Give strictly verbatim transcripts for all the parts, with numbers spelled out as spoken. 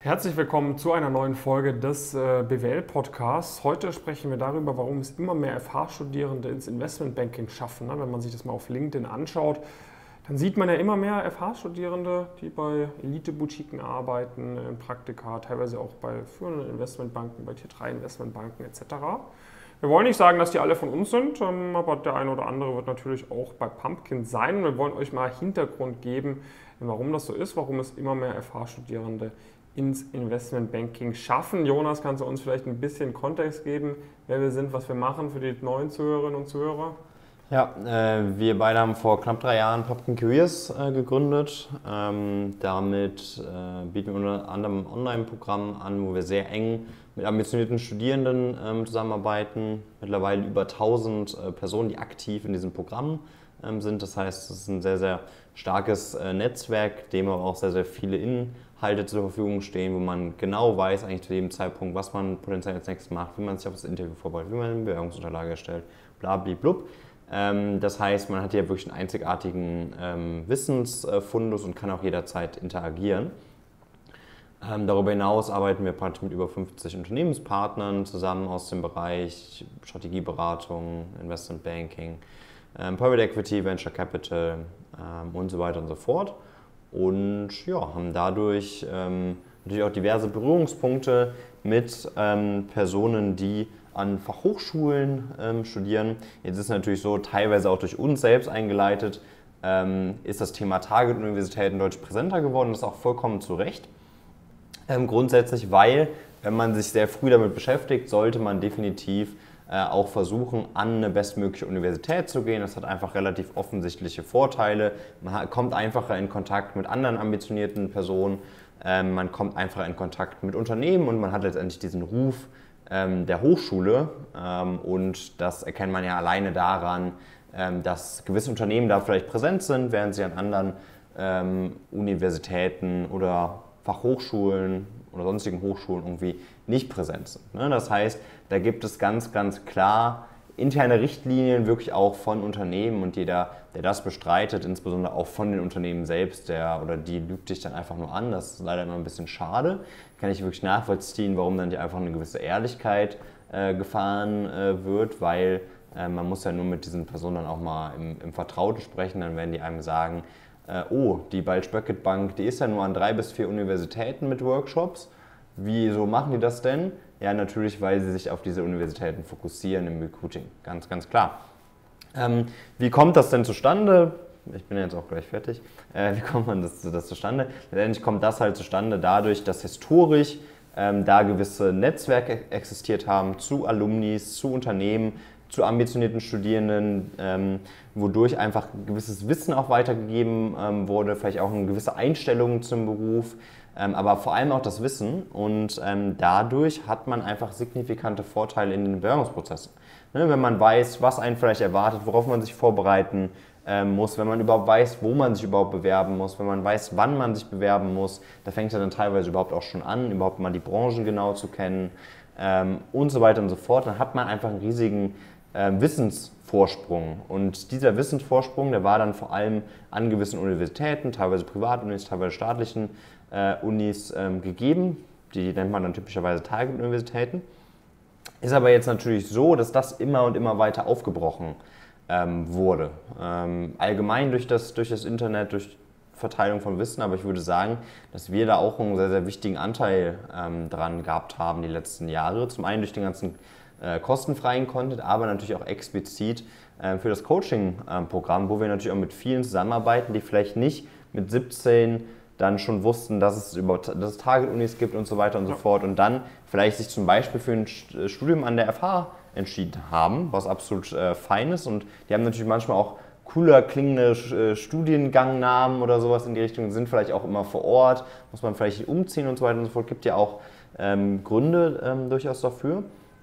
Herzlich willkommen zu einer neuen Folge des äh, B W L-Podcasts. Heute sprechen wir darüber, warum es immer mehr F H-Studierende ins Investmentbanking schaffen. Ne? Wenn man sich das mal auf LinkedIn anschaut, dann sieht man ja immer mehr F H-Studierende, die bei Elite-Boutiquen arbeiten, in Praktika, teilweise auch bei führenden Investmentbanken, bei Tier drei Investmentbanken et cetera. Wir wollen nicht sagen, dass die alle von uns sind, aber der eine oder andere wird natürlich auch bei Pumpkin sein. Wir wollen euch mal Hintergrund geben, warum das so ist, warum es immer mehr F H-Studierende ins Investmentbanking schaffen. Jonas, kannst du uns vielleicht ein bisschen Kontext geben, wer wir sind, was wir machen für die neuen Zuhörerinnen und Zuhörer? Ja, äh, wir beide haben vor knapp drei Jahren Pumpkin Careers äh, gegründet. Ähm, damit äh, bieten wir unter anderem ein Online-Programm an, wo wir sehr eng mit ambitionierten Studierenden ähm, zusammenarbeiten. Mittlerweile über tausend äh, Personen, die aktiv in diesem Programm ähm, sind. Das heißt, es ist ein sehr, sehr starkes äh, Netzwerk, dem aber auch sehr, sehr viele Inhalte zur Verfügung stehen, wo man genau weiß eigentlich zu jedem Zeitpunkt, was man potenziell als nächstes macht, wie man sich auf das Interview vorbereitet, wie man eine Bewerbungsunterlage erstellt, bla bla blub. Ähm, das heißt, man hat hier wirklich einen einzigartigen ähm, Wissensfundus und kann auch jederzeit interagieren. Ähm, darüber hinaus arbeiten wir praktisch mit über fünfzig Unternehmenspartnern zusammen aus dem Bereich Strategieberatung, Investmentbanking, ähm, Private Equity, Venture Capital ähm, und so weiter und so fort. Und ja, haben dadurch ähm, natürlich auch diverse Berührungspunkte mit ähm, Personen, die an Fachhochschulen ähm, studieren. Jetzt ist es natürlich so, teilweise auch durch uns selbst eingeleitet, ähm, ist das Thema Target-Universitäten deutlich präsenter geworden. Das ist auch vollkommen zu Recht. Ähm, grundsätzlich, weil, wenn man sich sehr früh damit beschäftigt, sollte man definitiv äh, auch versuchen, an eine bestmögliche Universität zu gehen. Das hat einfach relativ offensichtliche Vorteile. Man hat, kommt einfacher in Kontakt mit anderen ambitionierten Personen, ähm, man kommt einfacher in Kontakt mit Unternehmen und man hat letztendlich diesen Ruf ähm, der Hochschule. Ähm, und das erkennt man ja alleine daran, ähm, dass gewisse Unternehmen da vielleicht präsent sind, während sie an anderen ähm, Universitäten oder Fachhochschulen oder sonstigen Hochschulen irgendwie nicht präsent sind. Ne? Das heißt, da gibt es ganz, ganz klar interne Richtlinien wirklich auch von Unternehmen und jeder, der das bestreitet, insbesondere auch von den Unternehmen selbst, der oder die lügt dich dann einfach nur an. Das ist leider immer ein bisschen schade. Kann ich wirklich nachvollziehen, warum dann nicht einfach eine gewisse Ehrlichkeit äh, gefahren äh, wird, weil äh, man muss ja nur mit diesen Personen dann auch mal im, im Vertrauten sprechen, dann werden die einem sagen, äh, oh, die Balch-Böckett Bank, die ist ja nur an drei bis vier Universitäten mit Workshops. Wieso machen die das denn? Ja, natürlich, weil sie sich auf diese Universitäten fokussieren im Recruiting, ganz, ganz klar. Ähm, wie kommt das denn zustande? Ich bin jetzt auch gleich fertig. Äh, wie kommt man das, das zustande? Letztendlich kommt das halt zustande dadurch, dass historisch ähm, da gewisse Netzwerke existiert haben zu Alumnis, zu Unternehmen, zu ambitionierten Studierenden, ähm, wodurch einfach ein gewisses Wissen auch weitergegeben ähm, wurde, vielleicht auch eine gewisse Einstellung zum Beruf, ähm, aber vor allem auch das Wissen und ähm, dadurch hat man einfach signifikante Vorteile in den Bewerbungsprozessen. Ne, wenn man weiß, was einen vielleicht erwartet, worauf man sich vorbereiten ähm, muss, wenn man überhaupt weiß, wo man sich überhaupt bewerben muss, wenn man weiß, wann man sich bewerben muss, da fängt es ja dann teilweise überhaupt auch schon an, überhaupt mal die Branchen genau zu kennen ähm, und so weiter und so fort, dann hat man einfach einen riesigen Wissensvorsprung und dieser Wissensvorsprung, der war dann vor allem an gewissen Universitäten, teilweise Privatunis, teilweise staatlichen äh, Unis ähm, gegeben, die nennt man dann typischerweise Target-Universitäten. Ist aber jetzt natürlich so, dass das immer und immer weiter aufgebrochen ähm, wurde. Ähm, allgemein durch das, durch das Internet, durch Verteilung von Wissen, aber ich würde sagen, dass wir da auch einen sehr, sehr wichtigen Anteil ähm, dran gehabt haben die letzten Jahre. Zum einen durch den ganzen äh, kostenfreien Content, aber natürlich auch explizit äh, für das Coaching-Programm, wo wir natürlich auch mit vielen zusammenarbeiten, die vielleicht nicht mit siebzehn dann schon wussten, dass es überhaupt dass es Target-Unis gibt und so weiter und so fort und dann vielleicht sich zum Beispiel für ein Studium an der F H entschieden haben, was absolut äh, fein ist und die haben natürlich manchmal auch cooler klingende äh, Studiengangnamen oder sowas in die Richtung, sind vielleicht auch immer vor Ort, muss man vielleicht umziehen und so weiter und so fort, gibt ja auch ähm, Gründe ähm, durchaus dafür.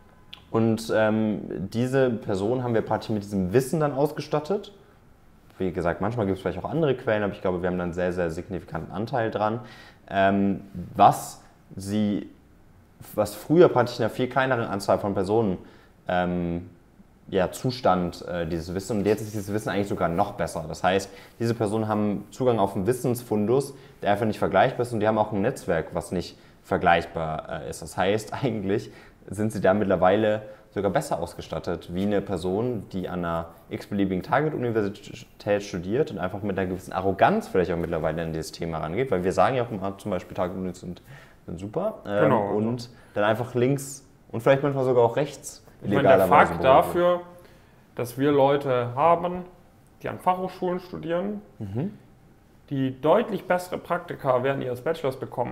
Und ähm, diese Person haben wir praktisch mit diesem Wissen dann ausgestattet. Wie gesagt, manchmal gibt es vielleicht auch andere Quellen, aber ich glaube, wir haben dann einen sehr, sehr signifikanten Anteil dran, ähm, was sie, was früher praktisch in einer viel kleineren Anzahl von Personen ähm, ja, Zustand äh, dieses Wissen und jetzt ist dieses Wissen eigentlich sogar noch besser. Das heißt, diese Personen haben Zugang auf einen Wissensfundus, der einfach nicht vergleichbar ist und die haben auch ein Netzwerk, was nicht vergleichbar äh, ist. Das heißt, eigentlich sind sie da mittlerweile sogar besser ausgestattet wie eine Person, die an einer x-beliebigen Target-Universität studiert und einfach mit einer gewissen Arroganz vielleicht auch mittlerweile an dieses Thema rangeht, weil wir sagen ja auch immer, zum Beispiel Target-Unis sind, sind super ähm, genau, und also. dann einfach links und vielleicht manchmal sogar auch rechts ich meine, der Fakt dafür, dass wir Leute haben, die an Fachhochschulen studieren, mhm. die deutlich bessere Praktika während ihres Bachelors bekommen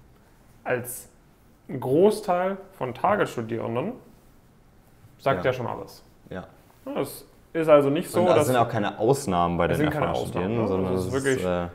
als ein Großteil von Target-Studierenden, sagt ja. ja schon alles. Ja. Es ist also nicht so, und das dass... sind auch keine Ausnahmen bei den F H-Studierenden, ne? sondern das ist wirklich... Ist, äh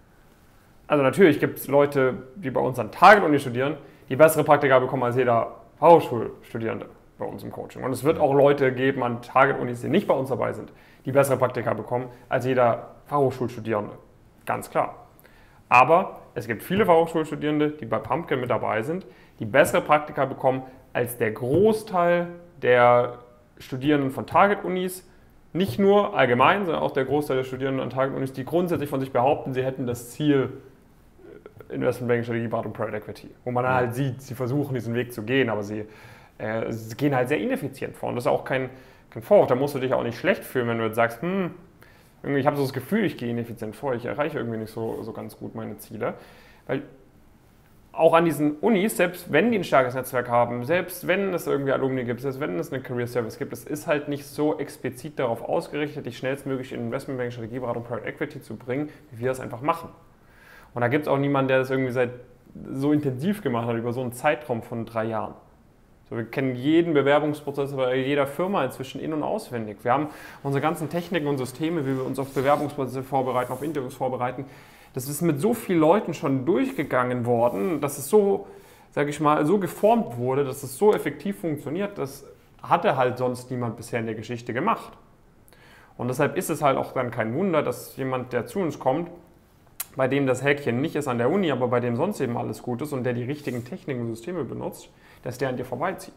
also natürlich gibt es Leute, die bei uns an Target-Uni studieren, die bessere Praktika bekommen als jeder Fachhochschulstudierende bei uns im Coaching. Und es wird auch Leute geben an Target-Unis, die nicht bei uns dabei sind, die bessere Praktika bekommen als jeder Fachhochschulstudierende. Ganz klar. Aber es gibt viele Fachhochschulstudierende, die bei Pumpkin mit dabei sind, die bessere Praktika bekommen als der Großteil der Studierenden von Target-Unis. Nicht nur allgemein, sondern auch der Großteil der Studierenden an Target-Unis, die grundsätzlich von sich behaupten, sie hätten das Ziel Investmentbanking, Strategieberatung, Private Equity. Wo man halt sieht, sie versuchen diesen Weg zu gehen, aber sie, äh, sie gehen halt sehr ineffizient vor. Und das ist auch kein, kein Vorwurf. Da musst du dich auch nicht schlecht fühlen, wenn du jetzt sagst, hm, irgendwie, ich habe so das Gefühl, ich gehe ineffizient vor, ich erreiche irgendwie nicht so, so ganz gut meine Ziele. Weil auch an diesen Unis, selbst wenn die ein starkes Netzwerk haben, selbst wenn es irgendwie Alumni gibt, selbst wenn es eine Career Service gibt, es ist halt nicht so explizit darauf ausgerichtet, dich schnellstmöglich in Investmentbanking, Strategieberatung, Private Equity zu bringen, wie wir das einfach machen. Und da gibt es auch niemanden, der das irgendwie seit so intensiv gemacht hat, über so einen Zeitraum von drei Jahren. So, wir kennen jeden Bewerbungsprozess bei jeder Firma inzwischen in- und auswendig. Wir haben unsere ganzen Techniken und Systeme, wie wir uns auf Bewerbungsprozesse vorbereiten, auf Interviews vorbereiten. Das ist mit so vielen Leuten schon durchgegangen worden, dass es so, sage ich mal, so geformt wurde, dass es so effektiv funktioniert, das hatte halt sonst niemand bisher in der Geschichte gemacht. Und deshalb ist es halt auch dann kein Wunder, dass jemand, der zu uns kommt, bei dem das Häkchen nicht ist an der Uni, aber bei dem sonst eben alles gut ist und der die richtigen Techniken und Systeme benutzt, dass der an dir vorbeizieht.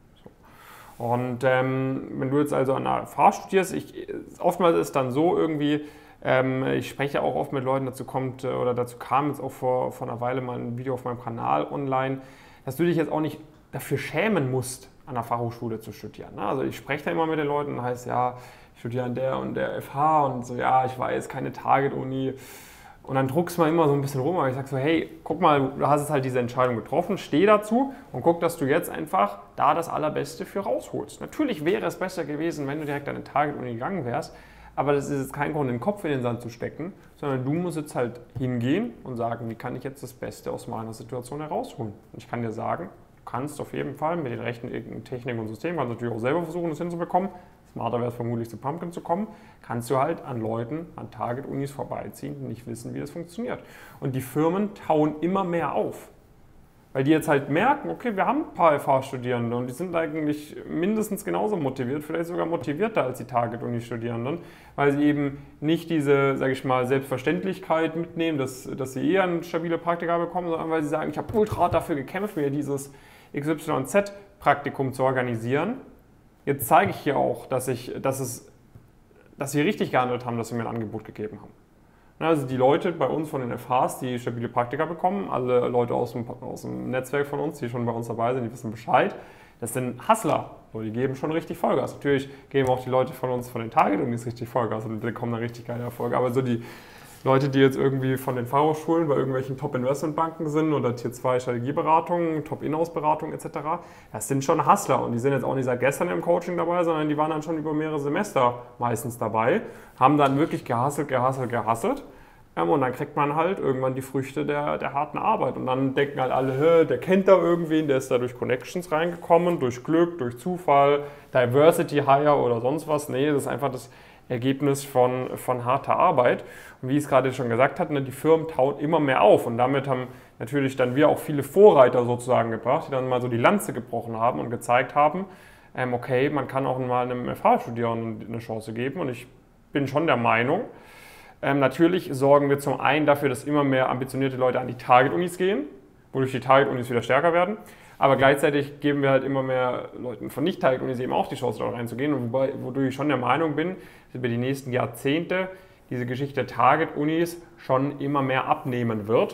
So. Und ähm, wenn du jetzt also an der F H studierst, ich, oftmals ist es dann so irgendwie, ähm, ich spreche auch oft mit Leuten, dazu kommt oder dazu kam jetzt auch vor, vor einer Weile mal ein Video auf meinem Kanal online, dass du dich jetzt auch nicht dafür schämen musst, an der Fachhochschule zu studieren. Ne? Also ich spreche da immer mit den Leuten und heißt, ja, ich studiere an der und der F H und so, ja, ich weiß, keine Target-Uni. Und dann druckst du mal immer so ein bisschen rum, aber ich sage so, hey, guck mal, du hast jetzt halt diese Entscheidung getroffen, steh dazu und guck, dass du jetzt einfach da das Allerbeste für rausholst. Natürlich wäre es besser gewesen, wenn du direkt an eine Target-Uni gegangen wärst, aber das ist jetzt kein Grund, den Kopf in den Sand zu stecken, sondern du musst jetzt halt hingehen und sagen, wie kann ich jetzt das Beste aus meiner Situation herausholen? Und ich kann dir sagen, du kannst auf jeden Fall mit den rechten Techniken und Systemen, kannst natürlich auch selber versuchen, das hinzubekommen. Smarter wäre es vermutlich, zu Pumpkin zu kommen, kannst du halt an Leuten, an Target-Unis vorbeiziehen, die nicht wissen, wie das funktioniert. Und die Firmen tauen immer mehr auf. Weil die jetzt halt merken, okay, wir haben ein paar F H-Studierende und die sind eigentlich mindestens genauso motiviert, vielleicht sogar motivierter als die Target-Uni-Studierenden, weil sie eben nicht diese, sage ich mal, Selbstverständlichkeit mitnehmen, dass, dass sie eher eine stabile Praktika bekommen, sondern weil sie sagen, ich habe ultra dafür gekämpft, mir dieses X Y Z-Praktikum zu organisieren. Jetzt zeige ich hier auch, dass, ich, dass, es, dass sie richtig gehandelt haben, dass sie mir ein Angebot gegeben haben. Also die Leute bei uns von den F Hs, die stabile Praktika bekommen, alle Leute aus dem, aus dem Netzwerk von uns, die schon bei uns dabei sind, die wissen Bescheid, das sind Hustler, die geben schon richtig Vollgas. Natürlich geben auch die Leute von uns von den Target-Unis richtig Vollgas und bekommen dann richtig geile Erfolge, aber so die Leute, die jetzt irgendwie von den Fachhochschulen bei irgendwelchen Top-Investmentbanken sind oder Tier zwei Strategieberatungen, Top-Inhouse-Beratungen et cetera, das sind schon Hustler und die sind jetzt auch nicht seit gestern im Coaching dabei, sondern die waren dann schon über mehrere Semester meistens dabei, haben dann wirklich gehustelt, gehustelt, gehustelt und dann kriegt man halt irgendwann die Früchte der, der harten Arbeit und dann denken halt alle, der kennt da irgendwen, der ist da durch Connections reingekommen, durch Glück, durch Zufall, Diversity Hire oder sonst was. Nee, das ist einfach das Ergebnis von, von harter Arbeit. Und wie ich es gerade schon gesagt hatte, die Firmen tauen immer mehr auf und damit haben natürlich dann wir auch viele Vorreiter sozusagen gebracht, die dann mal so die Lanze gebrochen haben und gezeigt haben, ähm, okay, man kann auch mal einem F H-Studierenden eine Chance geben und ich bin schon der Meinung, ähm, natürlich sorgen wir zum einen dafür, dass immer mehr ambitionierte Leute an die Target-Unis gehen, wodurch die Target-Unis wieder stärker werden. Aber gleichzeitig geben wir halt immer mehr Leuten von Nicht-Target-Unis eben auch die Chance, da reinzugehen. Und wobei, wodurch ich schon der Meinung bin, dass über die nächsten Jahrzehnte diese Geschichte der Target-Unis schon immer mehr abnehmen wird.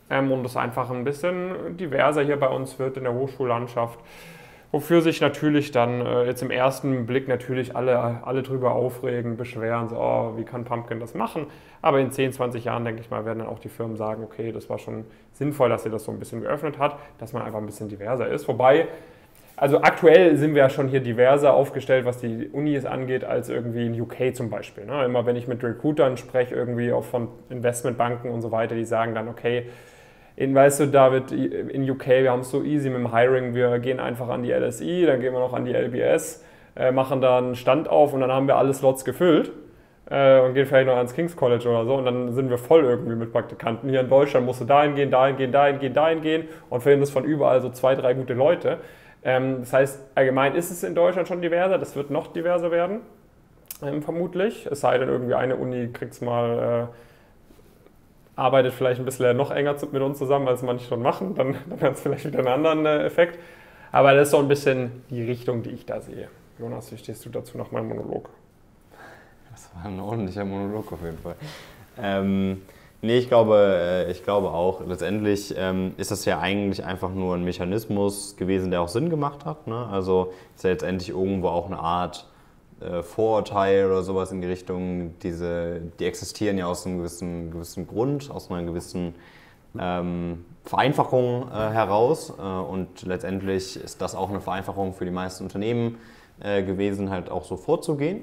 ähm, und es einfach ein bisschen diverser hier bei uns wird in der Hochschullandschaft. Wofür sich natürlich dann äh, jetzt im ersten Blick natürlich alle, alle drüber aufregen, beschweren, so, oh, wie kann Pumpkin das machen? Aber in zehn, zwanzig Jahren, denke ich mal, werden dann auch die Firmen sagen, okay, das war schon sinnvoll, dass sie das so ein bisschen geöffnet hat, dass man einfach ein bisschen diverser ist. Wobei, also aktuell sind wir ja schon hier diverser aufgestellt, was die Unis angeht, als irgendwie in U K zum Beispiel. Ne? Immer wenn ich mit Recruitern spreche, irgendwie auch von Investmentbanken und so weiter, die sagen dann, okay, in, weißt du, David, in U K, wir haben es so easy mit dem Hiring, wir gehen einfach an die L S I, dann gehen wir noch an die L B S, äh, machen da einen Stand auf und dann haben wir alle Slots gefüllt äh, und gehen vielleicht noch ans King's College oder so und dann sind wir voll irgendwie mit Praktikanten. Hier in Deutschland musst du dahin gehen, dahin gehen, dahin gehen, dahin gehen und finden es von überall so zwei, drei gute Leute. Ähm, das heißt, allgemein ist es in Deutschland schon diverser, das wird noch diverser werden, ähm, vermutlich. Es sei denn, irgendwie eine Uni kriegt es mal... Äh, arbeitet vielleicht ein bisschen noch enger mit uns zusammen, als manche schon machen, dann, dann hat es vielleicht wieder einen anderen äh, Effekt. Aber das ist so ein bisschen die Richtung, die ich da sehe. Jonas, wie stehst du dazu nach meinem Monolog? Das war ein ordentlicher Monolog auf jeden Fall. Ähm, nee, ich glaube, ich glaube auch, letztendlich ähm, ist das ja eigentlich einfach nur ein Mechanismus gewesen, der auch Sinn gemacht hat. Ne? Also ist ja letztendlich irgendwo auch eine Art Vorurteil oder sowas in die Richtung, diese, die existieren ja aus einem gewissen, gewissen Grund, aus einer gewissen ähm, Vereinfachung äh, heraus äh, und letztendlich ist das auch eine Vereinfachung für die meisten Unternehmen äh, gewesen, halt auch so vorzugehen.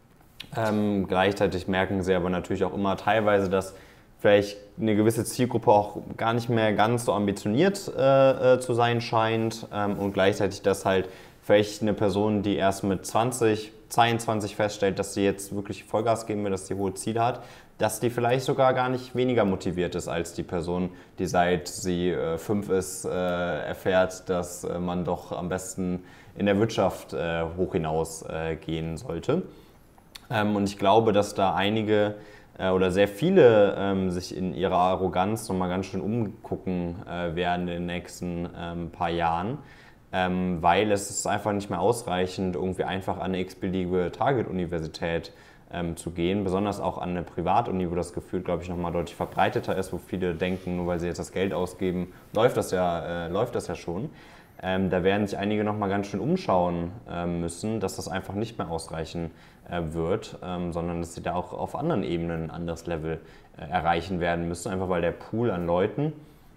Ähm, gleichzeitig merken sie aber natürlich auch immer teilweise, dass vielleicht eine gewisse Zielgruppe auch gar nicht mehr ganz so ambitioniert äh, äh, zu sein scheint ähm, und gleichzeitig, dass halt vielleicht eine Person, die erst mit zwanzig, zweiundzwanzig feststellt, dass sie jetzt wirklich Vollgas geben will, dass sie hohe Ziele hat, dass die vielleicht sogar gar nicht weniger motiviert ist als die Person, die seit sie äh, fünf ist, äh, erfährt, dass äh, man doch am besten in der Wirtschaft äh, hoch hinaus äh, gehen sollte. Ähm, und ich glaube, dass da einige äh, oder sehr viele ähm, sich in ihrer Arroganz nochmal ganz schön umgucken äh, werden in den nächsten ähm, paar Jahren. Ähm, weil es ist einfach nicht mehr ausreichend, irgendwie einfach an eine x-beliebige Target-Universität ähm, zu gehen, besonders auch an eine Privatuni, wo das Gefühl, glaube ich, nochmal deutlich verbreiteter ist, wo viele denken, nur weil sie jetzt das Geld ausgeben, läuft das ja, äh, läuft das ja schon. Ähm, da werden sich einige nochmal ganz schön umschauen äh, müssen, dass das einfach nicht mehr ausreichen äh, wird, ähm, sondern dass sie da auch auf anderen Ebenen ein anderes Level äh, erreichen werden müssen, einfach weil der Pool an Leuten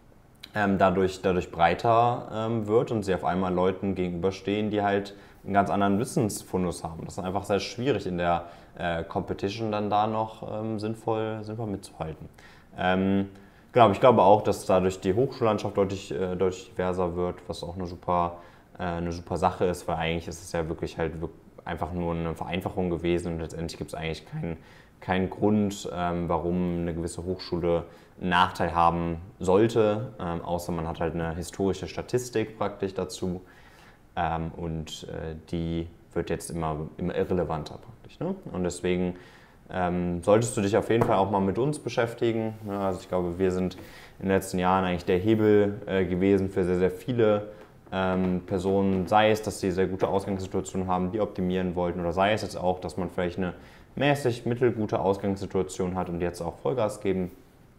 Ähm, dadurch, dadurch breiter ähm, wird und sie auf einmal Leuten gegenüberstehen, die halt einen ganz anderen Wissensfundus haben. Das ist einfach sehr schwierig in der äh, Competition dann da noch ähm, sinnvoll, sinnvoll mitzuhalten. Ähm, genau, ich glaube auch, dass dadurch die Hochschullandschaft deutlich, äh, deutlich diverser wird, was auch eine super, äh, eine super Sache ist, weil eigentlich ist es ja wirklich halt einfach nur eine Vereinfachung gewesen und letztendlich gibt es eigentlich keinen keinen Grund, ähm, warum eine gewisse Hochschule einen Nachteil haben sollte, ähm, außer man hat halt eine historische Statistik praktisch dazu ähm, und äh, die wird jetzt immer, immer irrelevanter praktisch. Ne? Und deswegen ähm, solltest du dich auf jeden Fall auch mal mit uns beschäftigen. Ne? Also ich glaube, wir sind in den letzten Jahren eigentlich der Hebel äh, gewesen für sehr, sehr viele ähm, Personen, sei es, dass sie sehr gute Ausgangssituationen haben, die optimieren wollten, oder sei es jetzt auch, dass man vielleicht eine mäßig mittelgute Ausgangssituation hat und jetzt auch Vollgas geben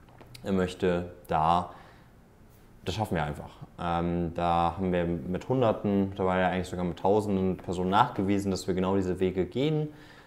möchte, da, das schaffen wir einfach. Ähm, da haben wir mit Hunderten, mittlerweile eigentlich sogar mit Tausenden Personen nachgewiesen, dass wir genau diese Wege gehen.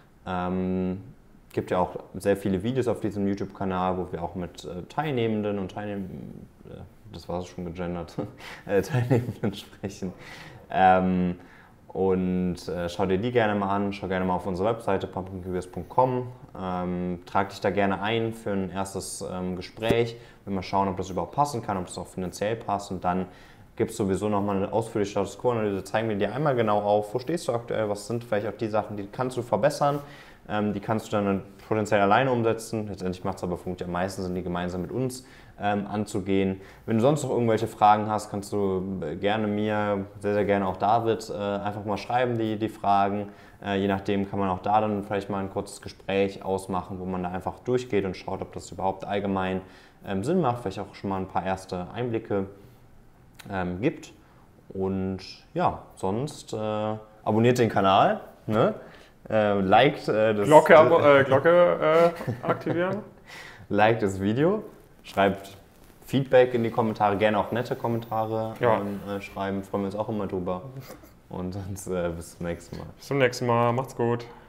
Ähm, gibt ja auch sehr viele Videos auf diesem YouTube-Kanal, wo wir auch mit äh, Teilnehmenden und Teilnehmenden, äh, das war schon gegendert, äh, Teilnehmenden sprechen. Ähm, Und äh, schau dir die gerne mal an, schau gerne mal auf unsere Webseite pumpkin careers punkt com, ähm, trag dich da gerne ein für ein erstes ähm, Gespräch, wenn wir schauen, ob das überhaupt passen kann, ob das auch finanziell passt, und dann gibt es sowieso nochmal eine ausführliche Status Quo-Analyse, zeigen wir dir einmal genau auf, wo stehst du aktuell, was sind vielleicht auch die Sachen, die kannst du verbessern, ähm, die kannst du dann potenziell alleine umsetzen, letztendlich macht es aber vermutlich am meisten Sinn, die gemeinsam mit uns Ähm, anzugehen. Wenn du sonst noch irgendwelche Fragen hast, kannst du gerne mir, sehr, sehr gerne auch David, äh, einfach mal schreiben, die, die Fragen. Äh, je nachdem kann man auch da dann vielleicht mal ein kurzes Gespräch ausmachen, wo man da einfach durchgeht und schaut, ob das überhaupt allgemein ähm, Sinn macht, vielleicht auch schon mal ein paar erste Einblicke ähm, gibt. Und ja, sonst äh, abonniert den Kanal, ne? äh, liked äh, das Glocke, äh, Glocke äh, aktivieren. Liked das Video. Schreibt Feedback in die Kommentare, gerne auch nette Kommentare Ja. ähm, äh, schreiben, freuen wir uns auch immer drüber. Und sonst äh, bis zum nächsten Mal. Bis zum nächsten Mal. Macht's gut.